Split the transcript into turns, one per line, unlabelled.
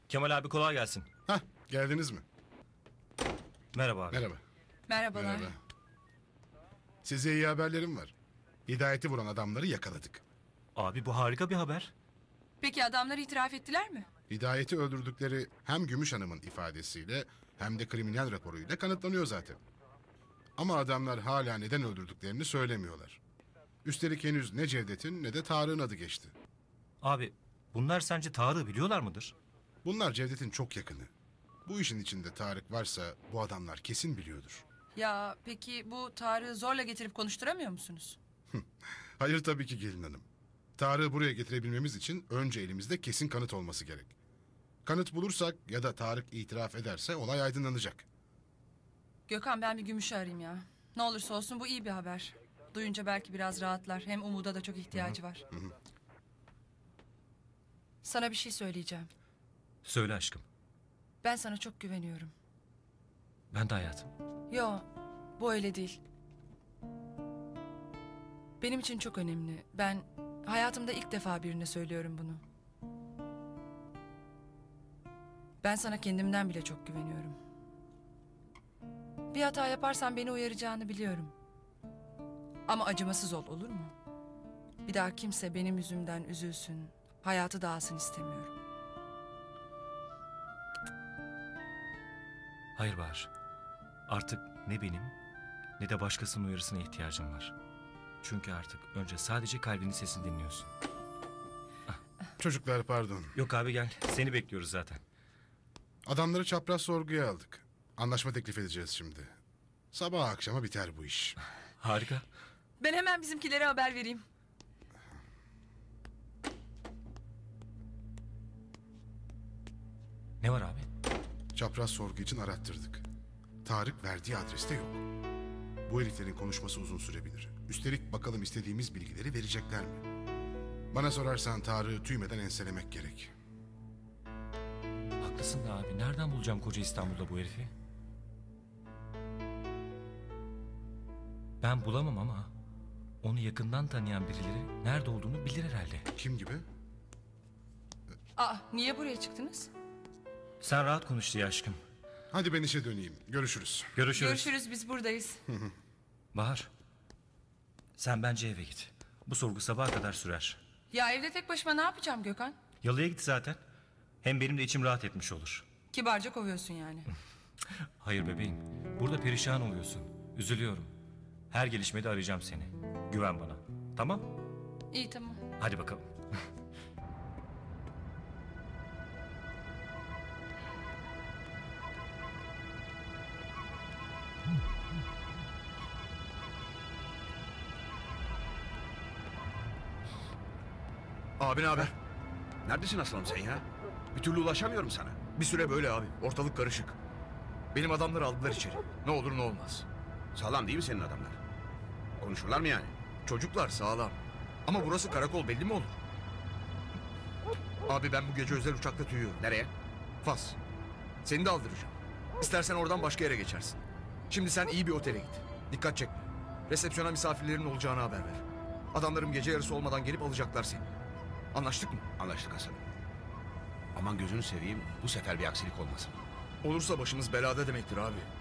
Kemal abi kolay gelsin.
Hah, geldiniz mi?
Merhaba abi.
Merhaba.
Merhabalar.
Merhaba. Size iyi haberlerim var. Hidayet'i vuran adamları yakaladık.
Abi bu harika bir haber.
Peki adamlar itiraf ettiler mi?
Hidayet'i öldürdükleri hem Gümüş Hanım'ın ifadesiyle hem de kriminal raporuyla kanıtlanıyor zaten. Ama adamlar hala neden öldürdüklerini söylemiyorlar. Üstelik henüz ne Cevdet'in ne de Tarık'ın adı geçti.
Abi bunlar sence Tarık'ı biliyorlar mıdır?
Bunlar Cevdet'in çok yakını. Bu işin içinde Tarık varsa bu adamlar kesin biliyordur.
Ya peki bu Tarık'ı zorla getirip konuşturamıyor musunuz?
Hayır tabii ki gelin hanım. Tarık'ı buraya getirebilmemiz için önce elimizde kesin kanıt olması gerek. Kanıt bulursak ya da Tarık itiraf ederse olay aydınlanacak.
Gökhan ben bir Gümüş'ü arayayım ya. Ne olursa olsun bu iyi bir haber. Duyunca belki biraz rahatlar. Hem Umut'a da çok ihtiyacı var. Sana bir şey söyleyeceğim.
Söyle aşkım.
Ben sana çok güveniyorum.
Ben de hayatım.
Yo, bu öyle değil. Benim için çok önemli. Ben hayatımda ilk defa birine söylüyorum bunu. Ben sana kendimden bile çok güveniyorum. Bir hata yaparsan beni uyaracağını biliyorum. Ama acımasız ol, olur mu? Bir daha kimse benim yüzümden üzülsün, hayatı dağılsın istemiyorum.
Hayır Bahar. Artık ne benim ne de başkasının uyarısına ihtiyacım var. Çünkü artık önce sadece kalbinin sesini dinliyorsun.
Çocuklar pardon.
Yok abi gel. Seni bekliyoruz zaten.
Adamları çapraz sorguya aldık. Anlaşma teklif edeceğiz şimdi. Sabah akşama biter bu iş.
Harika.
Ben hemen bizimkilere haber vereyim.
Ne var abi?
Çapraz sorgu için arattırdık. Tarık verdiği adreste yok. Bu heriflerin konuşması uzun sürebilir. Üstelik bakalım istediğimiz bilgileri verecekler mi? Bana sorarsan Tarık'ı tüymeden enselemek gerek.
Haklısın da abi. Nereden bulacağım koca İstanbul'da bu herifi? Ben bulamam ama onu yakından tanıyan birileri nerede olduğunu bilir herhalde.
Kim gibi?
Aa, niye buraya çıktınız?
Sen rahat konuş diye aşkım.
Hadi ben işe döneyim. Görüşürüz.
Görüşürüz.
Görüşürüz, biz buradayız.
Bahar. Sen bence eve git. Bu sorgu sabaha kadar sürer.
Ya evde tek başıma ne yapacağım Gökhan?
Yalıya git zaten. Hem benim de içim rahat etmiş olur.
Kibarca kovuyorsun yani.
Hayır bebeğim. Burada perişan oluyorsun. Üzülüyorum. Her gelişmede arayacağım seni. Güven bana. Tamam?
İyi tamam.
Hadi bakalım.
Abi ne haber? Neredesin aslanım sen ya? Bir türlü ulaşamıyorum sana.
Bir süre böyle abi. Ortalık karışık. Benim adamları aldılar içeri. Ne olur ne olmaz.
Sağlam değil mi senin adamlar? Konuşurlar mı yani?
Çocuklar sağlam. Ama burası karakol, belli mi olur? Abi ben bu gece özel uçakla tüyüyorum.
Nereye?
Fas. Seni de aldıracağım. İstersen oradan başka yere geçersin. Şimdi sen iyi bir otele git. Dikkat çekme. Resepsiyona misafirlerin olacağını haber ver. Adamlarım gece yarısı olmadan gelip alacaklar seni. Anlaştık mı?
Anlaştık Hasan'ım. Aman gözünü seveyim, bu sefer bir aksilik olmasın.
Olursa başımız belada demektir abi.